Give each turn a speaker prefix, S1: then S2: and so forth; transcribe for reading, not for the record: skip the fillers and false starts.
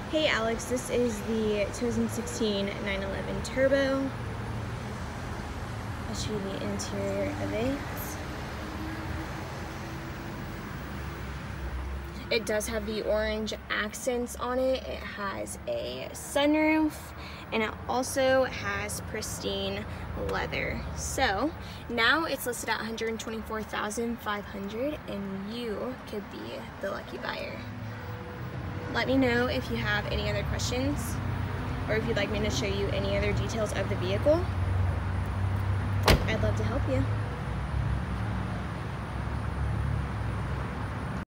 S1: Hey Alex, this is the 2016 911 Turbo. I'll show you the interior of it. It does have the orange accents on it. It has a sunroof and it also has pristine leather. So now it's listed at $124,500 and you could be the lucky buyer. Let me know if you have any other questions or if you'd like me to show you any other details of the vehicle. I'd love to help you.